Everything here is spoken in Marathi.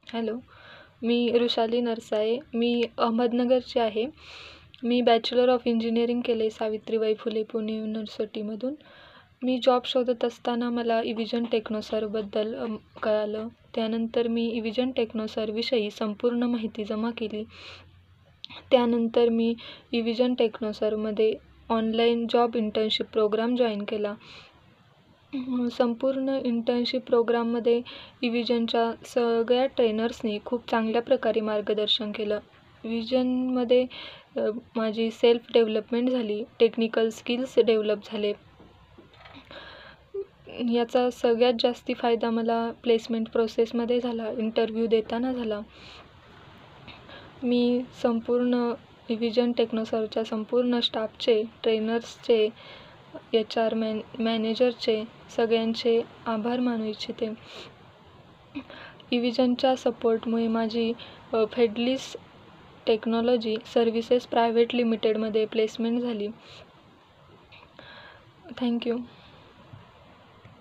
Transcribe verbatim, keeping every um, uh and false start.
हॅलो, मी वृषाली नरसाळे. मी अहमदनगरची आहे. मी बॅचलर ऑफ इंजिनिअरिंग केले आहे सावित्रीबाई फुले पुणे युनिव्हर्सिटीमधून. मी जॉब शोधत असताना मला इव्हिजन टेक्नोसर्वबद्दल अम, कळालं. त्यानंतर मी इव्हिजन टेक्नोसर्विषयी संपूर्ण माहिती जमा केली. त्यानंतर मी इव्हिजन टेक्नोसर्वमध्ये online job internship program join केला. संपूर्ण इंटर्नशिप प्रोग्राममध्ये इव्हिजनच्या सगळ्या ट्रेनर्सनी खूप चांगल्या प्रकारे मार्गदर्शन केलं. इव्हिजनमध्ये अ, माझी सेल्फ डेव्हलपमेंट झाली, टेक्निकल स्किल्स डेव्हलप झाले. याचा सगळ्यात जास्ती फायदा मला प्लेसमेंट प्रोसेसमध्ये झाला, इंटरव्ह्यू देताना झाला. मी संपूर्ण इव्हिजन टेक्नोसर्वच्या संपूर्ण स्टाफचे, ट्रेनर्सचे, एच आर मॅन मॅनेजरचे सगळ्यांचे आभार मानू इच्छिते. इव्हिजनच्या सपोर्टमुळे माझी अ, फेडलीस टेक्नॉलॉजी सर्व्हिसेस प्रायव्हेट लिमिटेडमध्ये प्लेसमेंट झाली. थँक्यू.